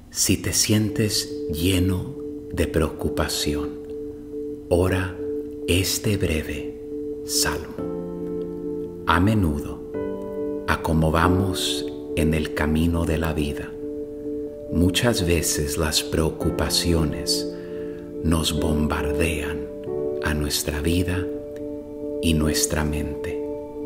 Si te sientes lleno de preocupación, ora este breve salmo. A menudo, a como vamos en el camino de la vida, muchas veces las preocupaciones nos bombardean a nuestra vida y nuestra mente,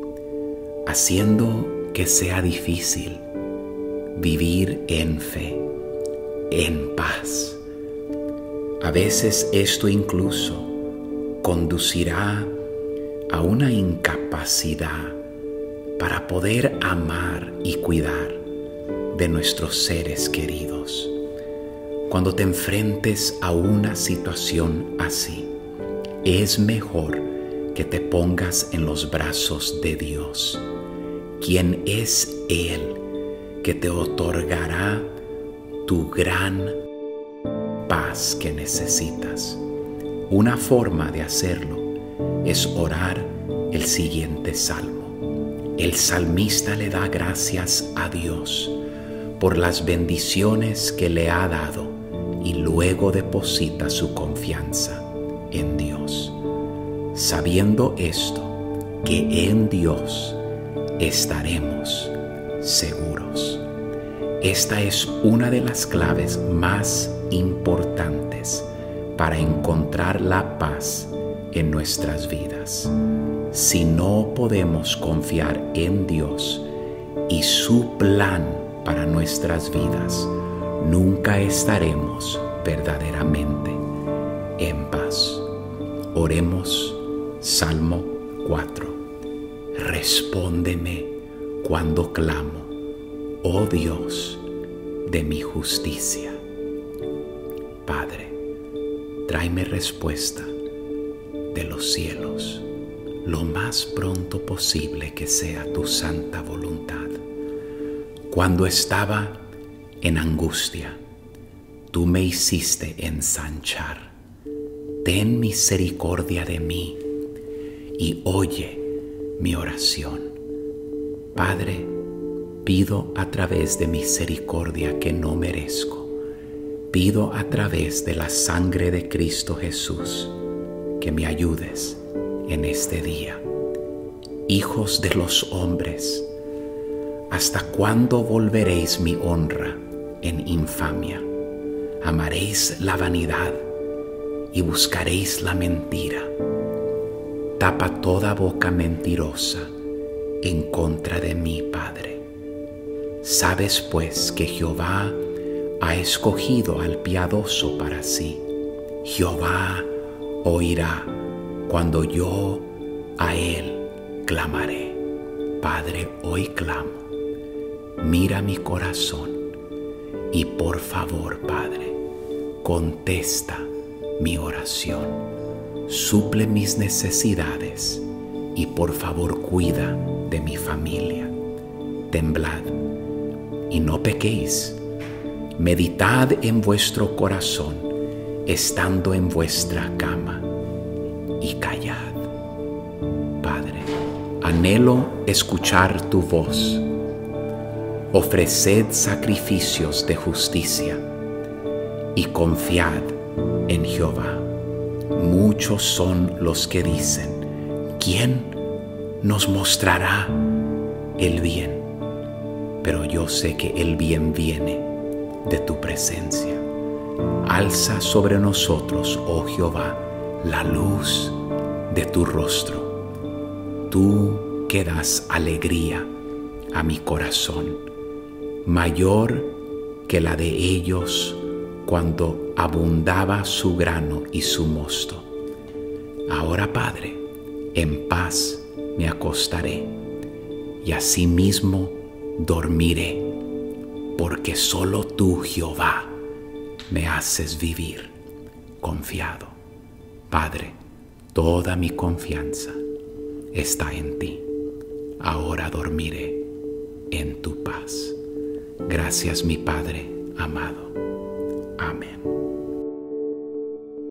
haciendo que sea difícil vivir en fe, en paz. A veces esto incluso conducirá a una incapacidad para poder amar y cuidar de nuestros seres queridos. Cuando te enfrentes a una situación así, es mejor que te pongas en los brazos de Dios, quien es Él que te otorgará tu gran paz que necesitas. Una forma de hacerlo es orar el siguiente salmo. El salmista le da gracias a Dios por las bendiciones que le ha dado y luego deposita su confianza en Dios, sabiendo esto, que en Dios estaremos seguros. Esta es una de las claves más importantes para encontrar la paz en nuestras vidas. Si no podemos confiar en Dios y su plan para nuestras vidas, nunca estaremos verdaderamente en paz. Oremos. Salmo 4. Respóndeme cuando clamo, oh Dios de mi justicia. Padre, tráeme respuesta de los cielos lo más pronto posible que sea tu santa voluntad. Cuando estaba en angustia, tú me hiciste ensanchar. Ten misericordia de mí y oye mi oración. Padre, pido a través de misericordia que no merezco. Pido a través de la sangre de Cristo Jesús que me ayudes en este día. Hijos de los hombres, ¿hasta cuándo volveréis mi honra en infamia? Amaréis la vanidad y buscaréis la mentira. Tapa toda boca mentirosa en contra de mí, Padre. Sabes pues que Jehová ha escogido al piadoso para sí. Jehová oirá cuando yo a Él clamaré. Padre, hoy clamo. Mira mi corazón y por favor, Padre, contesta mi oración. Suple mis necesidades y por favor cuida de mi familia. Temblad y no pequéis. Meditad en vuestro corazón, estando en vuestra cama, y callad. Padre, anhelo escuchar tu voz. Ofreced sacrificios de justicia y confiad en Jehová. Muchos son los que dicen, ¿quién nos mostrará el bien? Pero yo sé que el bien viene de tu presencia. Alza sobre nosotros, oh Jehová, la luz de tu rostro. Tú que das alegría a mi corazón, mayor que la de ellos cuando abundaba su grano y su mosto. Ahora, Padre, en paz me acostaré y asimismo dormiré, porque solo tú, Jehová, me haces vivir confiado. Padre, toda mi confianza está en ti. Ahora dormiré en tu paz. Gracias, mi Padre amado. Amén.